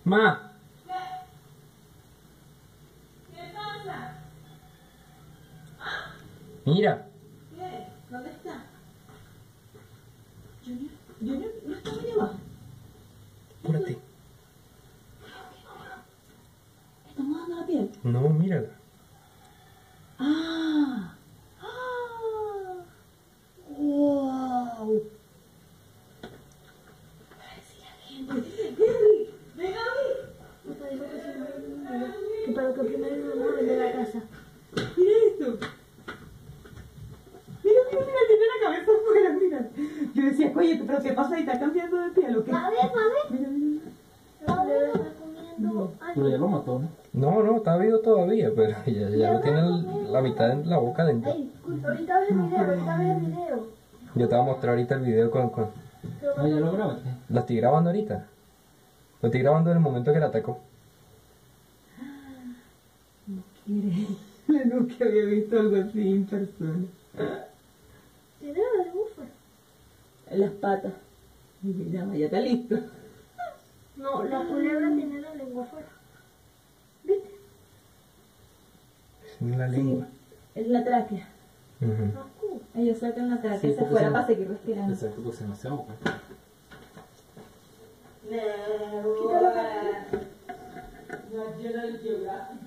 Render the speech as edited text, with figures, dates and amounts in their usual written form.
Ma, ¿Qué pasa? mira. ¿Qué? ¿Dónde está? Junior, ¿no está muy abajo? Apúrate. ¿Estamos dando la piel? No, mírala. ¡Ah! ¡Ah! ¡Wow! Henry, ven a mí. Papá dijo que si no hay niños, que para que primero íbamos a vender la casa. Mira esto. Mira, tiene la cabeza afuera, mira. Yo decía, oye, pero ¿qué pasa? ¿Y está cambiando de piel o qué? A ver. Mira, mira. A ver, está comiendo Pero ya algo. lo mató, ¿no? No, está vivo todavía, pero ya lo tiene la mitad en la boca dentro. Ay, disculpa, ahorita ves el video, Yo te voy a mostrar ahorita el video con... Ah, ya lo grabaste. Lo estoy grabando ahorita. Lo estoy grabando en el momento que la atacó. No quiere. Nunca había visto algo así en persona. Tiene la de bufa. En las patas. Y mira, ya está listo. No, la culebra tiene la lengua afuera. ¿Viste? Es la lengua. Es la tráquea. Ujú. Ellos sacan la tráquea Sí, hacia porque afuera si no- para seguir respirando. Exacto, pues se me hace boca. Quítalo, papá. National Geographic.